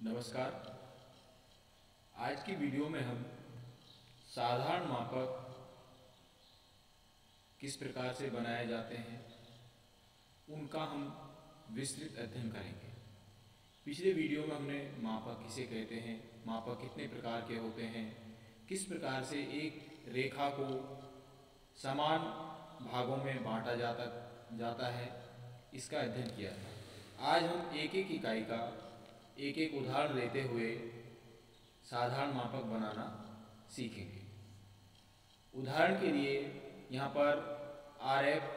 नमस्कार। आज की वीडियो में हम साधारण मापक किस प्रकार से बनाए जाते हैं उनका हम विस्तृत अध्ययन करेंगे। पिछले वीडियो में हमने मापक किसे कहते हैं, मापक कितने प्रकार के होते हैं, किस प्रकार से एक रेखा को समान भागों में बांटा जाता है, इसका अध्ययन किया था। आज हम एक एक इकाई का एक एक उदाहरण लेते हुए साधारण मापक बनाना सीखेंगे। उदाहरण के लिए यहाँ पर RF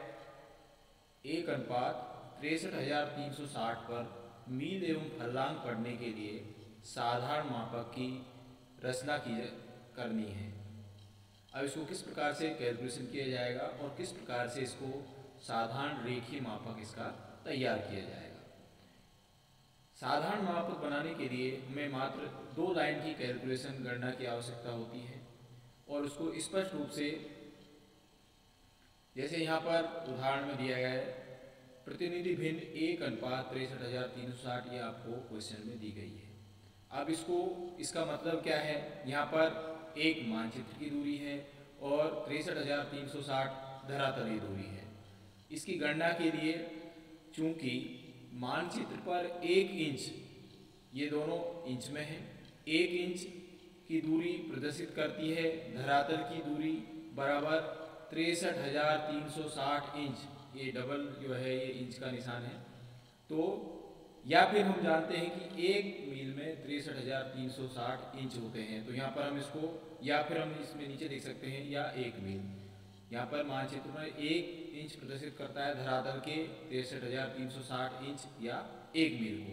1:63,360 पर मील एवं फर्लांग पढ़ने के लिए साधारण मापक की रचना करनी है। अब इसको किस प्रकार से कैलकुलेशन किया जाएगा और किस प्रकार से इसको साधारण रेखीय मापक इसका तैयार किया जाएगा। साधारण मापक बनाने के लिए हमें मात्र 2 लाइन की कैलकुलेशन गणना की आवश्यकता होती है और उसको स्पष्ट रूप से जैसे यहाँ पर उदाहरण में दिया गया है, प्रतिनिधि भिन्न 1:63,360 ये आपको क्वेश्चन में दी गई है। अब इसका मतलब क्या है, यहाँ पर एक मानचित्र की दूरी है और 63,360 धरातलीय दूरी है। इसकी गणना के लिए चूंकि मानचित्र पर 1 इंच, ये दोनों इंच में है, 1 इंच की दूरी प्रदर्शित करती है, धरातल की दूरी बराबर 63,360 इंच, ये डबल जो है ये इंच का निशान है। तो या फिर हम जानते हैं कि 1 मील में 63,360 इंच होते हैं, तो यहाँ पर हम इसको या फिर हम इसमें नीचे देख सकते हैं या 1 मील, यहाँ पर मानचित्र में 1 इंच प्रदर्शित करता है धरातल के 63,360 इंच या 1 मील को।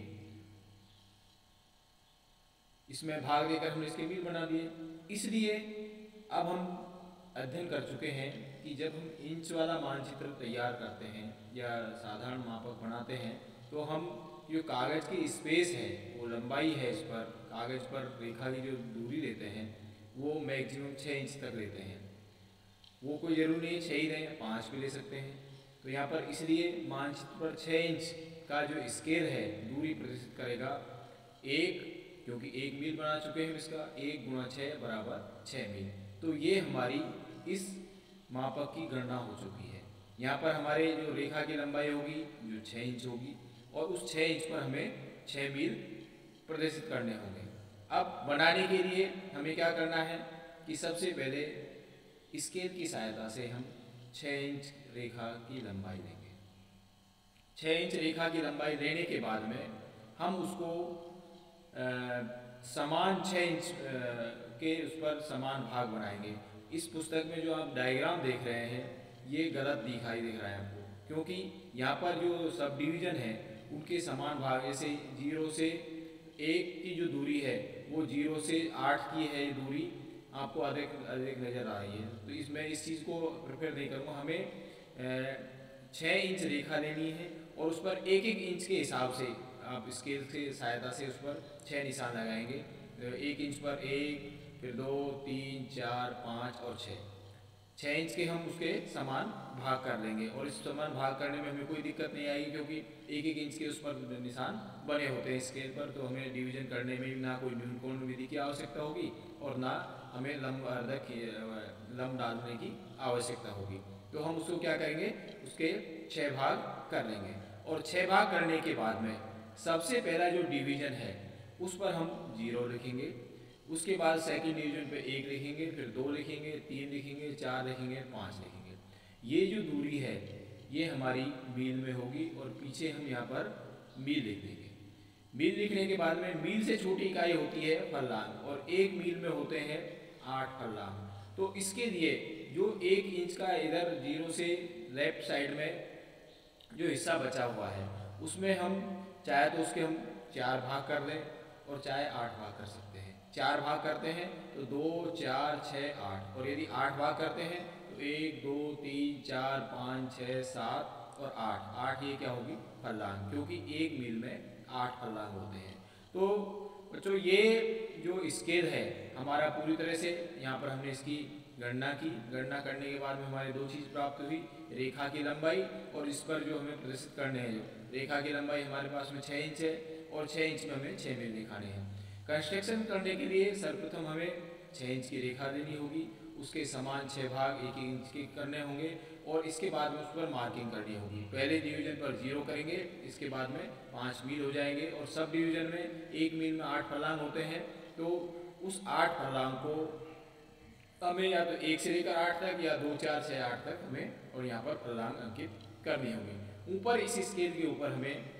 इसमें भाग देकर हमने इसके मील बना दिए। इसलिए अब हम अध्ययन कर चुके हैं कि जब हम इंच वाला मानचित्र तैयार करते हैं या साधारण मापक बनाते हैं तो हम जो कागज़ की स्पेस है, वो लंबाई है, इस पर कागज़ पर रेखा की जो दूरी लेते हैं वो मैक्सिमम 6 इंच तक लेते हैं। वो कोई ज़रूरी नहीं 6 ही रहें, 5 भी ले सकते हैं। तो यहाँ पर इसलिए मानचित्र पर 6 इंच का जो स्केल है दूरी प्रदर्शित करेगा 1, क्योंकि 1 मील बना चुके हैं इसका, 1 × 6 = 6 मील। तो ये हमारी इस मापक की गणना हो चुकी है। यहाँ पर हमारे जो रेखा की लंबाई होगी जो 6 इंच होगी और उस 6 इंच पर हमें 6 मील प्रदर्शित करने होंगे। अब बनाने के लिए हमें क्या करना है कि सबसे पहले स्केल की सहायता से हम 6 इंच रेखा की लंबाई लेंगे। 6 इंच रेखा की लंबाई लेने के बाद में हम उसको समान 6 इंच के उस पर समान भाग बनाएंगे। इस पुस्तक में जो आप डायग्राम देख रहे हैं ये गलत दिखाई दे रहा है आपको, क्योंकि यहाँ पर जो सब डिवीज़न है उनके समान भाग, जैसे 0 से 1 की जो दूरी है वो 0 से 8 की है ये दूरी, आपको अधिक नज़र आ रही है। तो इसमें इस चीज़ को प्रिफेयर नहीं करूँगा। हमें 6 इंच रेखा लेनी है और उस पर 1-1 इंच के हिसाब से आप स्केल की सहायता से उस पर 6 निशान लगाएंगे। 1 इंच पर 1, फिर 2, 3, 4, 5 और 6 इंच के हम उसके समान भाग कर लेंगे। और इस समान भाग करने में हमें कोई दिक्कत नहीं आएगी, क्योंकि 1-1 इंच के उस पर निशान बने होते हैं स्केल पर। तो हमें डिवीजन करने में ना कोई न्यूनकोण विधि की आवश्यकता होगी और ना हमें लंब डालने की आवश्यकता होगी। तो हम उसको क्या करेंगे, उसके 6 भाग कर लेंगे। और 6 भाग करने के बाद में सबसे पहला जो डिवीजन है उस पर हम 0 लिखेंगे, उसके बाद सेकंड डिवीजन पे 1 लिखेंगे, फिर 2 लिखेंगे, 3 लिखेंगे, 4 लिखेंगे, 5 लिखेंगे। ये जो दूरी है ये हमारी मील में होगी और पीछे हम यहाँ पर मील लिख देंगे। मील लिखने के बाद में मील से छोटी इकाई होती है फर्लांग और 1 मील में होते हैं 8 फर्लांग। तो इसके लिए जो 1 इंच का इधर 0 से लेफ्ट साइड में जो हिस्सा बचा हुआ है उसमें हम चाहे तो उसके हम 4 भाग कर लें और चाहे 8 भाग कर सकते हैं। 4 भाग करते हैं तो 2, 4, 6, 8, और यदि 8 भाग करते हैं तो 1, 2, 3, 4, 5, 6, 7 और 8 ये क्या होगी फर्लांग, क्योंकि 1 मील में 8 फर्लांग होते हैं। तो बच्चों ये जो स्केल है हमारा पूरी तरह से यहाँ पर हमने इसकी गणना की। गणना करने के बाद में हमारे 2 चीज़ प्राप्त हुई, रेखा की लंबाई और इस पर जो हमें प्रदर्शित करने हैं। जो रेखा की लंबाई हमारे पास में 6 इंच है और 6 इंच में हमें 6 मील दिखाने हैं। कंस्ट्रक्शन करने के लिए सर्वप्रथम हमें 6 इंच की रेखा देनी होगी, उसके समान 6 भाग 1 इंच के करने होंगे और इसके बाद में उस पर मार्किंग करनी होगी। पहले डिवीजन पर 0 करेंगे, इसके बाद में 5 मील हो जाएंगे और सब डिवीजन में 1 मील में 8 फरलांग होते हैं। तो उस 8 फरलांग को हमें या तो 1 से लेकर 8 तक या 2, 4, 6, 8 तक हमें और यहाँ पर फरलांग अंकित करनी होगी। ऊपर इस स्केल के ऊपर हमें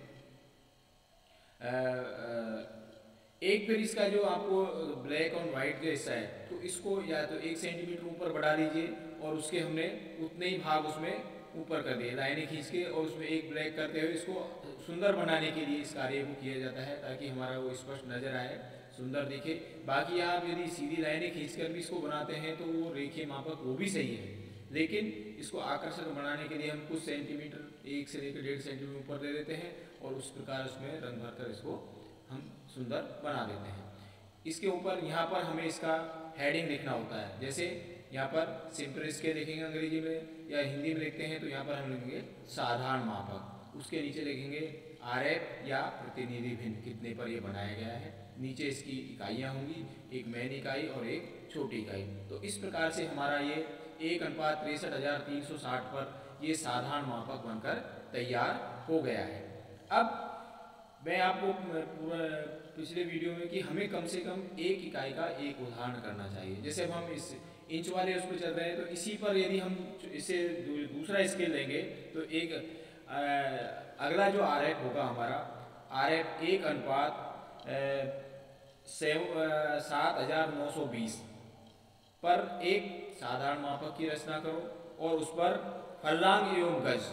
एक फिर इसका जो आपको ब्लैक और वाइट जो हिस्सा है तो इसको या तो 1 सेंटीमीटर ऊपर बढ़ा लीजिए और उसके हमने उतने ही भाग उसमें ऊपर कर दिए लाइनें खींच के और उसमें एक ब्लैक करते हुए इसको सुंदर बनाने के लिए इस कार्य को किया जाता है ताकि हमारा वो स्पष्ट नजर आए, सुंदर दिखे। बाकी आप यदि सीधी लाइनें खींचकर भी इसको बनाते हैं तो वो रेखीय मापक वो भी सही है, लेकिन इसको आकर्षक बनाने के लिए हम कुछ सेंटीमीटर 1 से लेकर 1.5 सेंटीमीटर ऊपर दे देते हैं और उस प्रकार उसमें रंग भरकर इसको हम सुंदर बना देते हैं। इसके ऊपर यहाँ पर हमें इसका हेडिंग लिखना होता है। जैसे यहाँ पर सिंपल स्केल लिखेंगे अंग्रेजी में या हिंदी में लिखते हैं तो यहाँ पर हम लिखेंगे साधारण मापक, उसके नीचे लिखेंगे आरएफ या प्रतिनिधि भिन्न कितने पर ये बनाया गया है। नीचे इसकी इकाइयाँ होंगी, एक मेन इकाई और एक छोटी इकाई। तो इस प्रकार से हमारा ये 1:63,360 पर ये साधारण मापक बनकर तैयार हो गया है। अब मैं आपको पूरा पिछले वीडियो में कि हमें कम से कम एक इकाई का एक उदाहरण करना चाहिए। जैसे अब हम इस इंच वाले उस पर चल रहे हैं तो इसी पर यदि हम इसे दूसरा स्केल लेंगे तो एक अगला जो आरएफ होगा हमारा आरएफ 1:7,920 पर एक साधारण मापक की रचना करो और उस पर फरलांग एवं गज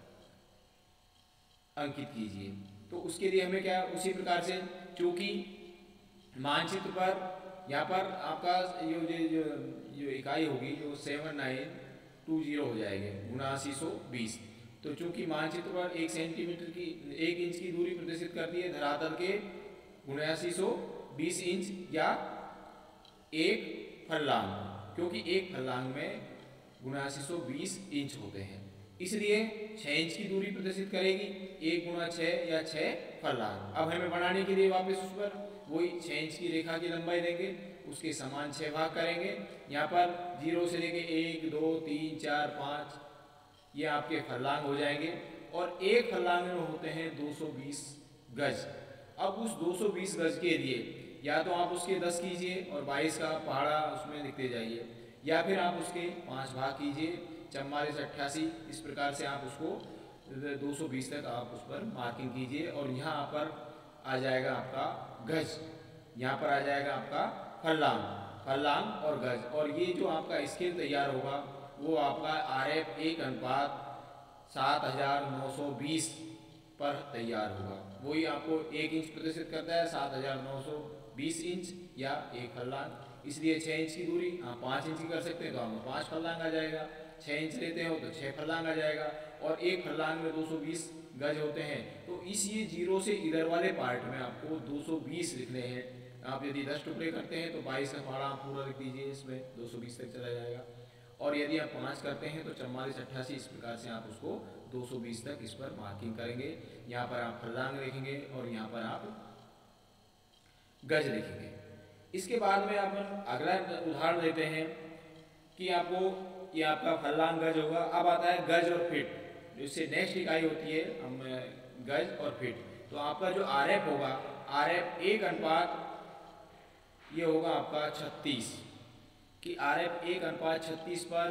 अंकित कीजिए। तो उसके लिए हमें क्या उसी प्रकार से चूंकि मानचित्र पर यहाँ पर आपका जो इकाई होगी जो 7920 हो जाएगी 7920। तो चूंकि मानचित्र पर 1 सेंटीमीटर की 1 इंच की दूरी प्रदर्शित करती है धरातल के 7920 इंच या एक फरलांग, क्योंकि एक फरलांग में 7920 इंच होते हैं इसलिए 6 इंच की दूरी प्रदर्शित करेगी 1 × 6 या 6 फरलांग। अब हमें बनाने के लिए वापस उस पर वही 6 इंच की रेखा की लंबाई लेंगे, उसके समान 6 भाग करेंगे। यहाँ पर 0 से लेके 1, 2, 3, 4, 5 ये आपके फरलांग हो जाएंगे और एक फरलांग में होते हैं 220 गज। अब उस 220 गज के लिए या तो आप उसके 10 कीजिए और 22 का पहाड़ा उसमें लिखते जाइए या फिर आप उसके 5 भाग कीजिए 44, 88 इस प्रकार से आप उसको 220 तक आप उस पर मार्किंग कीजिए और यहाँ पर आ जाएगा आपका गज, यहाँ पर आ जाएगा आपका फरलांग और गज। और ये जो आपका स्केल तैयार होगा वो आपका आरएफ 1:7,920 पर तैयार होगा। वही आपको 1 इंच प्रदर्शित करता है 7,920 इंच या एक फरलांग। इसलिए 6 इंच की दूरी आप 5 इंच की कर सकते हैं तो आपको 5 फरलांग आ जाएगा। 6 इंच लेते हो तो 6 फरलांग आ जाएगा और एक फरलांग में 220 गज होते हैं। तो इस ये 0 से इधर वाले पार्ट में आपको 220 लिखने हैं। आप यदि 10 टुकड़े करते हैं तो 22 का पहाड़ा आप पूरा लिख दीजिए, इसमें 220 तक चला जाएगा। और यदि आप 5 करते हैं तो 44, 88 इस प्रकार से आप उसको 220 तक इस पर मार्किंग करेंगे। यहाँ पर आप फरलांग लिखेंगे और यहाँ पर आप गज लिखेंगे। इसके बाद में आप अगला उदाहरण लेते हैं कि आपको ये आपका फरलांग गज होगा। अब आता है गज और फीट, इससे नेक्स्ट इकाई होती है हम गज और फीट। तो आपका जो आरएफ होगा आरएफ 1:, ये होगा आपका 36 कि आरएफ 1:36 पर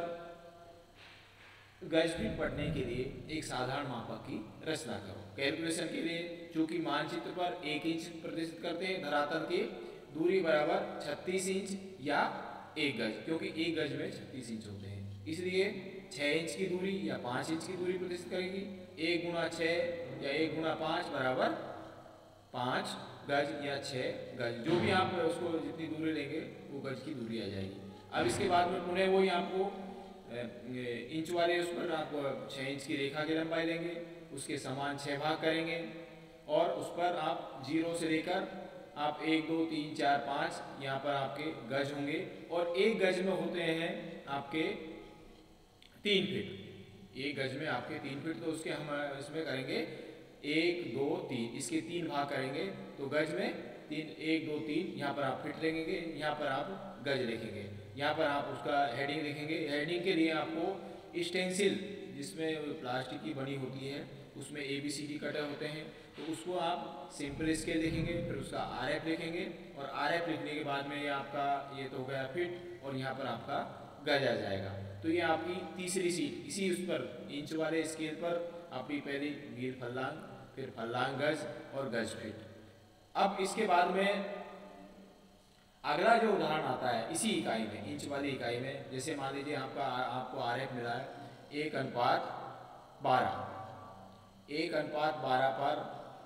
गज फीट पढ़ने के लिए एक साधारण मापक की रचना करो। कैलकुलेशन के लिए चूंकि मानचित्र पर 1 इंच प्रदर्शित करते हैं धरातल की दूरी बराबर 36 इंच या 1 गज, क्योंकि 1 गज में 36 इंच होते हैं इसलिए 6 इंच की दूरी या 5 इंच की दूरी प्रदर्शित करेगी। 1 × 6 या 1 × 5 बराबर 5 गज या 6 गज, जो भी आप उसको जितनी दूरी लेंगे वो गज की दूरी आ जाएगी। अब इसके बाद में पुनः वही आपको इंच वाले उस पर आप 6 इंच की रेखा की लंबाई लेंगे, उसके समान 6 भाग करेंगे और उस पर आप 0 से लेकर आप 1, 2, 3, 4, 5 यहाँ पर आपके गज होंगे और एक गज में होते हैं आपके 3 फीट। एक गज में आपके 3 फीट, तो उसके हम इसमें करेंगे 1 2 3, इसके 3 भाग करेंगे तो गज में 3, 1 2 3, यहाँ पर आप फिट लिखेंगे, यहाँ पर आप गज लिखेंगे, यहाँ पर आप उसका हेडिंग लिखेंगे। हेडिंग के लिए आपको स्टेंसिल जिसमें प्लास्टिक की बनी होती है उसमें ABCD कटे होते हैं, तो उसको आप सिंपल स्केल लिखेंगे, फिर उसका RF लिखेंगे, और RF लिखने के बाद में ये आपका ये तो हो गया फिट, और यहाँ पर आपका गज आ जाएगा। तो ये आपकी तीसरी सीट इसी उस पर इंच वाले स्केल पर आपकी पहली मील फल्लांग, फिर फल्लांग गज और गज फिट। अब इसके बाद में अगला जो उदाहरण आता है इसी इकाई में, इंच वाली इकाई में, जैसे मान लीजिए आपको RF मिला है 1:12, 1:12 पर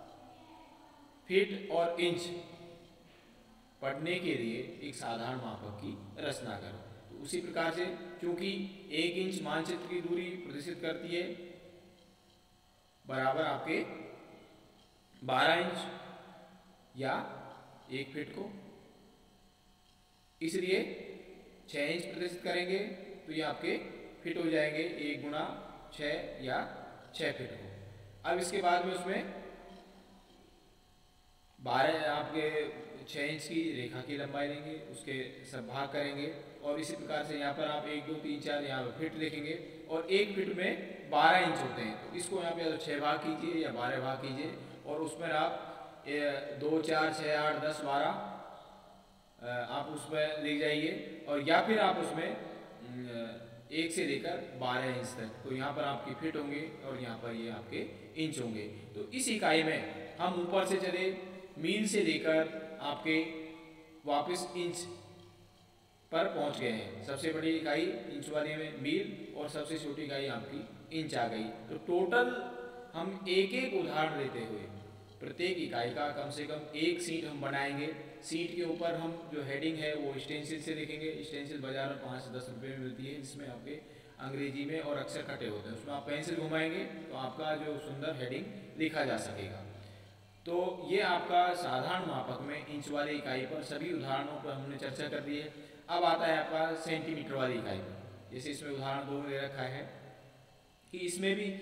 फीट और इंच पढ़ने के लिए एक साधारण मापक की रचना करो। तो उसी प्रकार से चूंकि 1 इंच मानचित्र की दूरी प्रदर्शित करती है बराबर आपके 12 इंच या 1 फीट को, इसलिए 6 इंच प्रदर्शित करेंगे तो ये आपके फिट हो जाएंगे 1 गुणा 6 या 6 फीट को। अब इसके बाद में उसमें 12 आपके 6 इंच की रेखा की लंबाई लेंगे, उसके सब भाग करेंगे, और इसी प्रकार से यहाँ पर आप 1 2 3 4 यहाँ पर फिट लिखेंगे, और 1 फिट में 12 इंच होते हैं, तो इसको यहाँ पे 6 भाग कीजिए या 12 भाग कीजिए, और उसमें आप 2 4 6 8 10 12 आप उसमें लिख जाइए, और या फिर आप उसमें 1 से लेकर 12 इंच तक, तो यहाँ पर आपकी फिट होंगे और यहाँ पर ये आपके इंच होंगे। तो इस इकाई में हम ऊपर से चले मील से लेकर आपके वापस इंच पर पहुंच गए हैं। सबसे बड़ी इकाई इंच वाली में मील, और सबसे छोटी इकाई आपकी इंच आ गई। तो टोटल हम एक एक उदाहरण लेते हुए प्रत्येक इकाई का कम से कम एक सीट हम बनाएंगे। सीट के ऊपर हम जो हेडिंग है वो स्टेंसिल से लिखेंगे। स्टेंसिल बाजार में 5 से 10 रुपये में मिलती है, जिसमें आपके अंग्रेजी में और अक्षर कटे होते हैं, उसमें आप पेंसिल घुमाएंगे तो आपका जो सुंदर हेडिंग लिखा जा सकेगा। तो ये आपका साधारण मापक में इंच वाली इकाई पर सभी उदाहरणों पर हमने चर्चा कर दी है। अब आता है आपका सेंटीमीटर वाली इकाई पर, जैसे इसमें उदाहरण 2 में दे रखा है कि इसमें भी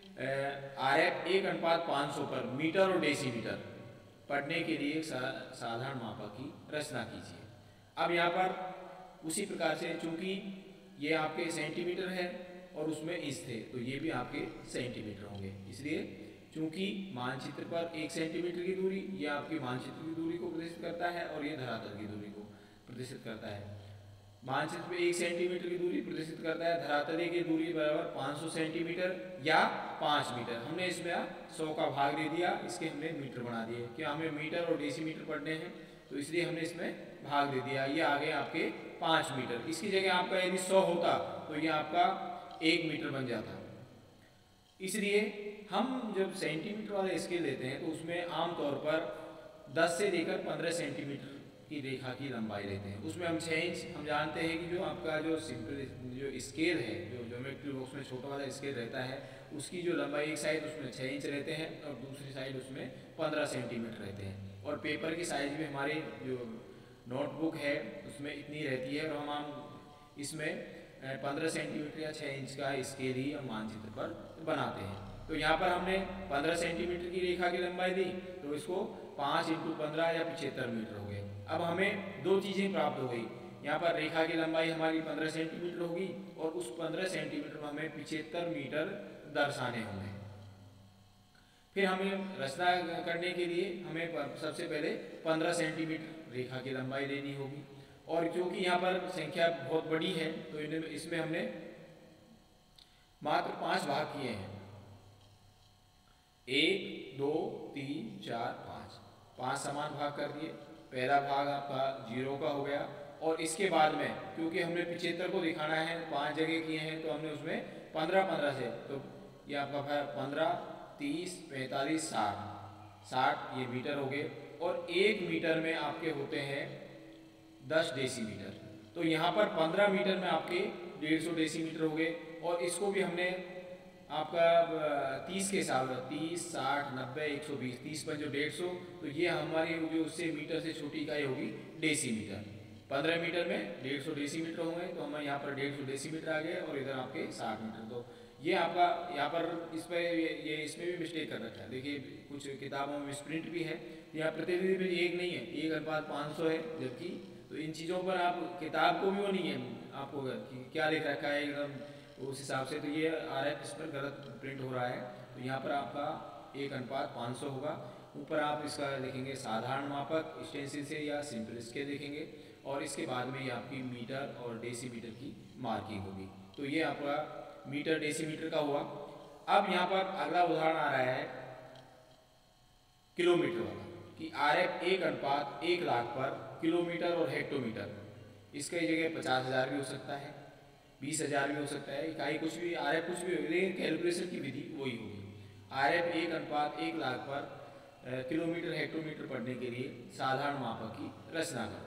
RF 1:500 पर मीटर और डेसीमीटर पढ़ने के लिए एक साधारण मापक की रचना कीजिए। अब यहाँ पर उसी प्रकार से चूंकि ये आपके सेंटीमीटर है और उसमें इंच थे, तो ये भी आपके सेंटीमीटर होंगे, इसलिए चूंकि मानचित्र पर 1 सेंटीमीटर की दूरी, ये आपकी मानचित्र की दूरी को प्रदर्शित करता है और ये धरातल की दूरी को प्रदर्शित करता है। मानचित्र पे 1 सेंटीमीटर की दूरी प्रदर्शित करता है, धरातल की दूरी बराबर 500 सेंटीमीटर या 5 मीटर। हमने इसमें 100 का भाग दे दिया, इसके हमने मीटर बना दिए, क्या हमें मीटर और डेसीमीटर पढ़ने हैं, तो इसलिए हमने इसमें भाग दे दिया। ये आ गए आपके 5 मीटर। इसकी जगह आपका यदि 100 होता तो ये आपका 1 मीटर बन जाता। इसलिए हम जब सेंटीमीटर वाला स्केल लेते हैं तो उसमें आमतौर पर 10 से लेकर 15 सेंटीमीटर की रेखा की लंबाई लेते हैं। उसमें हम 6 इंच, हम जानते हैं कि जो आपका जो सिंपल जो स्केल है, जो ज्योमेट्री बॉक्स में छोटा वाला स्केल रहता है, उसकी जो लंबाई एक साइड उसमें 6 इंच रहते हैं और दूसरी साइड उसमें 15 सेंटीमीटर रहते हैं। और पेपर की साइज भी हमारी जो नोटबुक है उसमें इतनी रहती है, और हम इसमें 15 सेंटीमीटर या 6 इंच का स्केल ही हम मानचित्र पर बनाते हैं। तो यहाँ पर हमने 15 सेंटीमीटर की रेखा की लंबाई दी, तो इसको 5 × 15 या 75 मीटर हो गए। अब हमें 2 चीज़ें प्राप्त हो गई, यहाँ पर रेखा की लंबाई हमारी 15 सेंटीमीटर होगी और उस 15 सेंटीमीटर में हमें 75 मीटर दर्शाने होंगे। फिर हमें रचना करने के लिए हमें सबसे पहले 15 सेंटीमीटर रेखा की लंबाई लेनी होगी, और क्योंकि यहाँ पर संख्या बहुत बड़ी है तो इसमें हमने मात्र 5 भाग किए हैं। 1 2 3 4 5 समान भाग कर दिए। पहला भाग आपका 0 का हो गया, और इसके बाद में क्योंकि हमने 75 को दिखाना है, 5 जगह किए हैं, तो हमने उसमें 15 से, तो ये आपका 15 30 45 60 ये मीटर हो गए, और 1 मीटर में आपके होते हैं 10 डेसीमीटर। तो यहाँ पर 15 मीटर में आपके 150 डेसीमीटर हो गए, और इसको भी हमने आपका 30 के हिसाब से 30 60 90 120, 30 पर जो 150, तो ये हमारी जो उससे मीटर से छोटी इकाई होगी डेसीमीटर। 15 मीटर में 150 डेसीमीटर होंगे, तो हमें यहाँ पर 150 डेसीमीटर आ गए, और इधर आपके 60 मीटर। तो ये आपका यहाँ पर इस पर ये इसमें भी मिस्टेक कर रखा है। देखिए कुछ किताबों में मिसप्रिंट भी है, यहाँ प्रतिनिधि भी एक नहीं है, 1:500 है, जबकि तो इन चीज़ों पर आप किताब को भी वो नहीं है आपको कि क्या लिख रखा है एकदम उस हिसाब से, तो ये RF इस पर गलत प्रिंट हो रहा है। तो यहाँ पर आपका 1:500 होगा। ऊपर आप इसका लिखेंगे साधारण मापक स्टेंसिल से या सिंपल स्केल लिखेंगे, और इसके बाद में ये आपकी मीटर और डेसीमीटर की मार्किंग होगी। तो ये आपका मीटर डेसीमीटर का हुआ। अब यहाँ पर अगला उदाहरण आ रहा है किलोमीटर वाला, कि RF 1:1,00,000 पर किलोमीटर और हेक्टोमीटर, इसके जगह 50,000 भी हो सकता है, 20,000 भी हो सकता है, इकाई कुछ भी RF कुछ भी हो, लेकिन कैलकुलेशन की विधि वही होगी। RF 1:1,00,000 पर किलोमीटर हेक्टोमीटर पढ़ने के लिए साधारण मापक की रचना करो।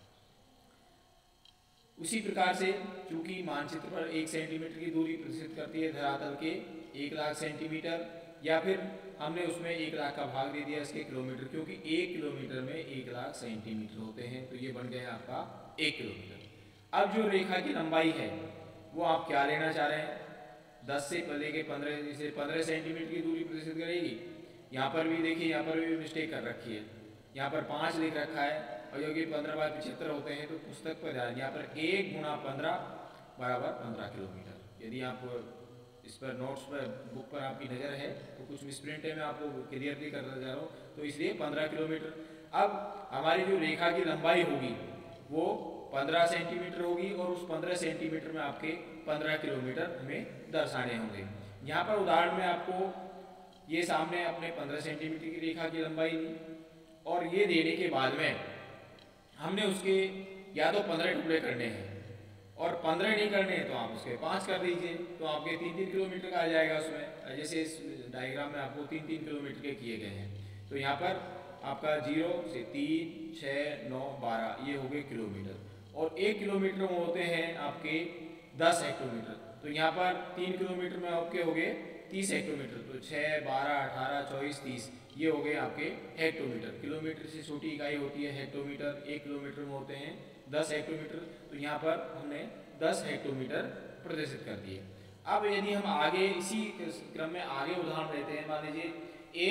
उसी प्रकार से चूंकि मानचित्र पर 1 सेंटीमीटर की दूरी प्रदर्शित करती है धरातल के 1,00,000 सेंटीमीटर, या फिर हमने उसमें 1,00,000 का भाग दे दिया इसके किलोमीटर, क्योंकि 1 किलोमीटर में 1,00,000 सेंटीमीटर होते हैं, तो ये बन गया आपका 1 किलोमीटर। अब जो रेखा की लंबाई है वो आप क्या लेना चाह रहे हैं, 10 से लेके 15 सेंटीमीटर की दूरी प्रदर्शित करेगी। यहाँ पर भी देखिए, यहाँ पर भी मिस्टेक कर रखी है, यहाँ पर 5 लिख रखा है, और जो कि 15/75 होते हैं, तो पुस्तक पर ध्यान, यहाँ पर 1 × 15 = 15 किलोमीटर। यदि आप इस पर नोट्स पर बुक पर आपकी नज़र है तो कुछ मिसप्रिंट है, मैं आपको क्लियरली करता जा रहा हूँ, तो इसलिए 15 किलोमीटर। अब हमारी जो रेखा की लंबाई होगी वो 15 सेंटीमीटर होगी, और उस 15 सेंटीमीटर में आपके 15 किलोमीटर हमें दर्शाने होंगे। यहाँ पर उदाहरण में आपको ये सामने अपने 15 सेंटीमीटर की रेखा की लंबाई दी, और ये देने के बाद में हमने उसके या तो 15 टुकड़े करने हैं, और 15 नहीं करने हैं तो आप उसके 5 कर दीजिए, तो आपके 3-3 किलोमीटर का आ जाएगा उसमें। जैसे इस डायग्राम में आपको 3-3 किलोमीटर के किए गए हैं, तो यहाँ पर आपका 0 से 3, 6, 9, 12 ये हो गए किलोमीटर, और 1 किलोमीटर में होते हैं आपके 10 हेक्टोमीटर। तो यहाँ पर 3 किलोमीटर में आपके हो गए 30 हेक्टोमीटर, तो 6, 12, 18, 24, 30 ये हो गए आपके हेक्टोमीटर। किलोमीटर से छोटी इकाई होती है हेक्टोमीटर, 1 किलोमीटर में होते हैं 10 हेक्टोमीटर, तो यहाँ पर हमने 10 हेक्टोमीटर प्रदर्शित कर दिए। अब यदि हम आगे इसी क्रम में आगे उदाहरण लेते हैं, मान लीजिए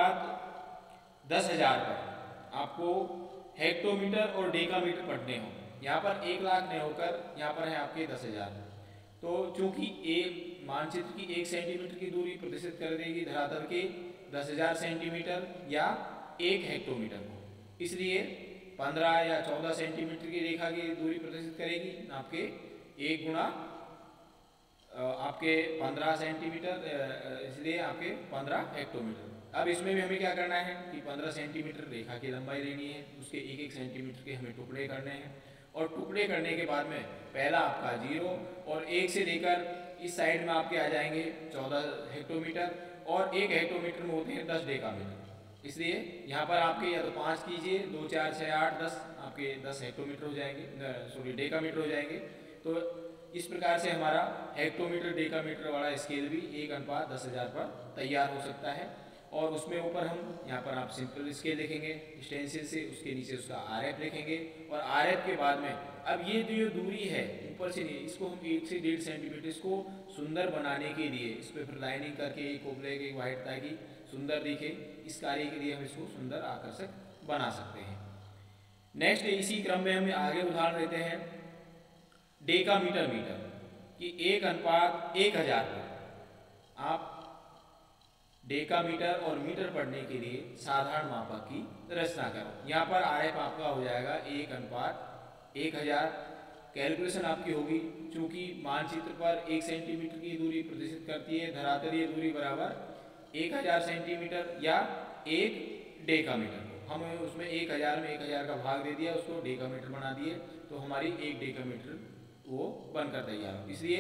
1:10,000 पर आपको हेक्टोमीटर और डेकामीटर पढ़ने हो। यहाँ पर 1,00,000 नहीं होकर यहाँ पर है आपके 10,000। तो चूंकि एक मानचित्र की 1 सेंटीमीटर की दूरी प्रदर्शित कर देगी धरातल के 10,000 सेंटीमीटर या 1 हेक्टोमीटर को, इसलिए 15 या 14 सेंटीमीटर की रेखा की दूरी प्रदर्शित करेगी आपके 1 गुणा आपके 15 सेंटीमीटर, इसलिए आपके 15 हेक्टोमीटर। अब इसमें भी हमें क्या करना है कि 15 सेंटीमीटर रेखा की लंबाई लेनी है, उसके 1-1 सेंटीमीटर के हमें टुकड़े करने हैं, और टुकड़े करने के बाद में पहला आपका 0 और 1 से लेकर इस साइड में आपके आ जाएंगे 14 हेक्टोमीटर, और 1 हेक्टोमीटर में होते हैं 10 डेकामीटर, इसलिए यहाँ पर आपके या तो 5 कीजिए, 2, 4, 6, 8, 10 आपके 10 हेक्टोमीटर हो जाएंगे, सॉरी डेकामीटर हो जाएंगे। तो इस प्रकार से हमारा हेक्टोमीटर डेकामीटर वाला स्केल भी 1:10,000 पर तैयार हो सकता है, और उसमें ऊपर हम यहाँ पर आप सिंपल स्केल लिखेंगे स्टेंसिल से, उसके नीचे उसका RF लिखेंगे, और RF के बाद में अब ये जो दूरी है ऊपर से नहीं, इसको हम 1 से 1.5 सेंटीमीटर इसको सुंदर बनाने के लिए इस पर फिर लाइनिंग करके एक ओपले के वाइट ताकि सुंदर दिखे, इस कार्य के लिए हम इसको सुंदर आकर्षक बना सकते हैं। नेक्स्ट इसी क्रम में हम आगे उदाहरण लेते हैं डेकामीटर मीटर कि 1:1000 पर आप डेकामीटर और मीटर पढ़ने के लिए साधारण मापक की रचना करो। यहाँ पर RF आपका हो जाएगा 1:1000। कैलकुलेशन आपकी होगी, चूंकि मानचित्र पर 1 सेंटीमीटर की दूरी प्रदर्शित करती है धरातलीय दूरी बराबर 1000 सेंटीमीटर या 1 डेकामीटर को हम उसमें 1000 में 1000 का भाग दे दिया, उसको डेकामीटर बना दिए, तो हमारी 1 डेकामीटर वो बनकर तैयार हो। इसलिए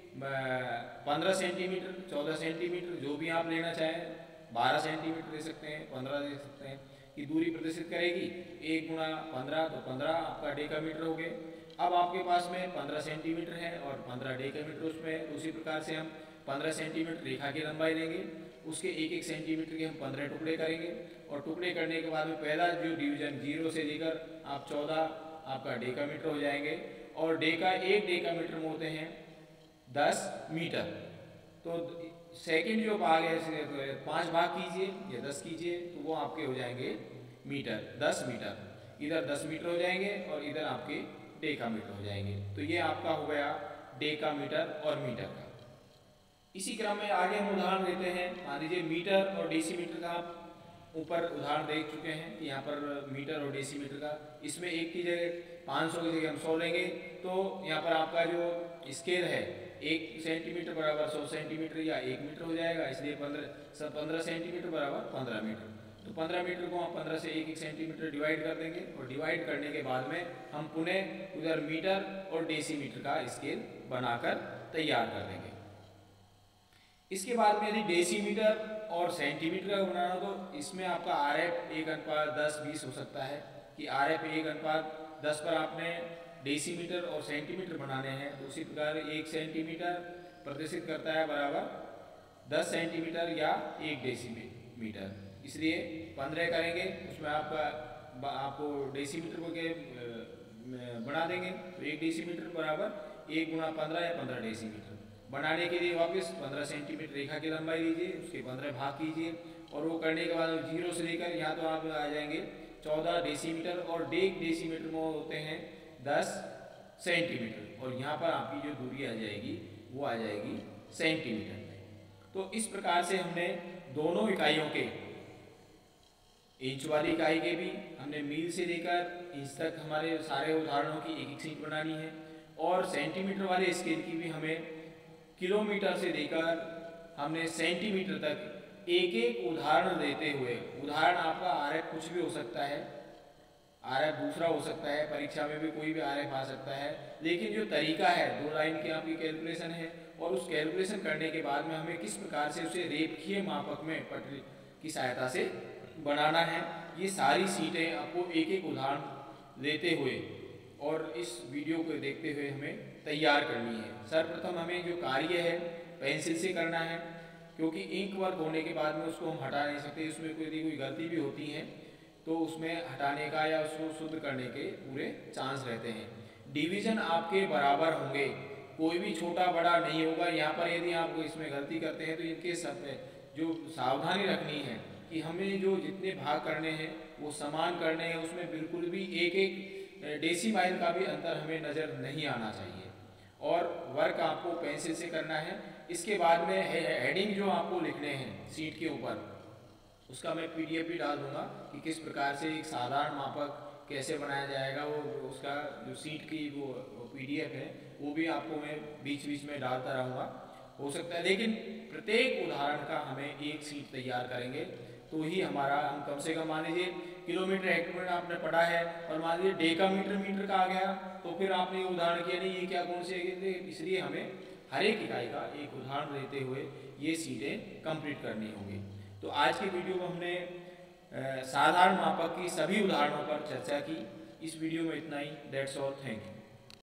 15 सेंटीमीटर, 14 सेंटीमीटर जो भी आप लेना चाहें, 12 सेंटीमीटर ले सकते हैं, 15 ले सकते हैं की दूरी प्रदर्शित करेगी। 1 × 15 तो 15 आपका डेकामीटर हो गए। अब आपके पास में 15 सेंटीमीटर है और 15 डेकामीटर उसमें है। उसी प्रकार से हम 15 सेंटीमीटर रेखा की लंबाई लेंगे, उसके 1-1 सेंटीमीटर के हम 15 टुकड़े करेंगे, और टुकड़े करने के बाद में पहला जो डिवीजन 0 से लेकर आप 14 आपका डेकामीटर हो जाएंगे, और 1 डेकामीटर में होते हैं 10 मीटर। तो तो सेकंड जो भाग है 5 भाग कीजिए या 10 कीजिए तो वो आपके हो जाएंगे मीटर, 10 मीटर। इधर 10 मीटर हो जाएंगे और इधर आपके डेकामीटर हो जाएंगे। तो ये आपका हो गया डेकामीटर और मीटर का। इसी क्रम में आगे हम उदाहरण देते हैं। मान लीजिए मीटर और डेसीमीटर का आप ऊपर उदाहरण देख चुके हैं कि यहाँ पर मीटर और डेसीमीटर का, इसमें एक की जगह 500 की जगह हम 100 लेंगे तो यहाँ पर आपका जो स्केल है 1 सेंटीमीटर बराबर 100 सेंटीमीटर या 1 मीटर हो जाएगा, इसलिए 15 सेंटीमीटर बराबर 15 मीटर। तो 15 मीटर को हम 15 से 1 सेंटीमीटर डिवाइड कर देंगे और डिवाइड करने के बाद में हम पुनः उधर मीटर और डेसीमीटर का स्केल बनाकर तैयार कर देंगे। इसके बाद में यदि डेसीमीटर और सेंटीमीटर का बनाना तो इसमें आपका RF 1:10:20 हो सकता है कि RF 1:10 पर आपने डेसीमीटर और सेंटीमीटर बनाने हैं। तो उसी प्रकार 1 सेंटीमीटर प्रदर्शित करता है बराबर 10 सेंटीमीटर या 1 डेसीमीटर, इसलिए 15 करेंगे। उसमें आपको डेसीमीटर को के बना देंगे तो 1 डेसीमीटर बराबर 1 × 15 या 15 डेसीमीटर। बनाने के लिए वापस 15 सेंटीमीटर रेखा की लंबाई लीजिए, उसके 15 भाग कीजिए और वो करने के बाद 0 से लेकर यहाँ तो आप आ जाएंगे 14 डेसीमीटर और 1 डेसीमीटर में होते हैं 10 सेंटीमीटर और यहाँ पर आपकी जो दूरी आ जाएगी वो आ जाएगी सेंटीमीटर में। तो इस प्रकार से हमने दोनों इकाइयों के, इंच वाली इकाई के भी हमने मील से लेकर इंच तक हमारे सारे उदाहरणों की एक शीट बनानी है और सेंटीमीटर वाले स्केल की भी हमें किलोमीटर से लेकर हमने सेंटीमीटर तक एक एक उदाहरण देते हुए, उदाहरण आपका RF कुछ भी हो सकता है, RF दूसरा हो सकता है, परीक्षा में भी कोई भी RF आ सकता है, लेकिन जो तरीका है 2 लाइन की आपकी कैलकुलेशन है और उस कैलकुलेशन करने के बाद में हमें किस प्रकार से उसे रेखीय मापक में पटरी की सहायता से बनाना है, ये सारी सीटें आपको एक एक उदाहरण लेते हुए और इस वीडियो को देखते हुए हमें तैयार करनी है। सर्वप्रथम हमें जो कार्य है पेंसिल से करना है, क्योंकि इंक वर्क होने के बाद में उसको हम हटा नहीं सकते, उसमें कोई गलती भी होती है तो उसमें हटाने का या उसको शुद्ध करने के पूरे चांस रहते हैं। डिवीजन आपके बराबर होंगे, कोई भी छोटा बड़ा नहीं होगा। यहाँ पर यदि आप इसमें गलती करते हैं तो इनके सब जो सावधानी रखनी है कि हमें जो जितने भाग करने हैं वो समान करने हैं, उसमें बिल्कुल भी एक एक डेसीमाइल का भी अंतर हमें नज़र नहीं आना चाहिए और वर्क आपको पेंसिल से करना है। इसके बाद में हेडिंग जो आपको लिखने हैं सीट के ऊपर, उसका मैं PDF भी डाल दूंगा कि किस प्रकार से एक साधारण मापक कैसे बनाया जाएगा। वो उसका जो सीट की वो PDF है वो भी आपको मैं बीच बीच में डालता रहूँगा, हो सकता है। लेकिन प्रत्येक उदाहरण का हमें एक सीट तैयार करेंगे तो ही हमारा, हम कम से कम मान लीजिए किलोमीटर हेक्टोमीटर आपने पढ़ा है और मान लीजिए डेकामीटर मीटर का आ गया तो फिर आपने उदाहरण किया नहीं ये क्या कौन से, इसलिए हमें हर एक इकाई का एक उदाहरण देते हुए ये सीटें कंप्लीट करनी होंगी। तो आज के वीडियो में हमने साधारण मापक की सभी उदाहरणों पर चर्चा की। इस वीडियो में इतना ही। That's all, thank you.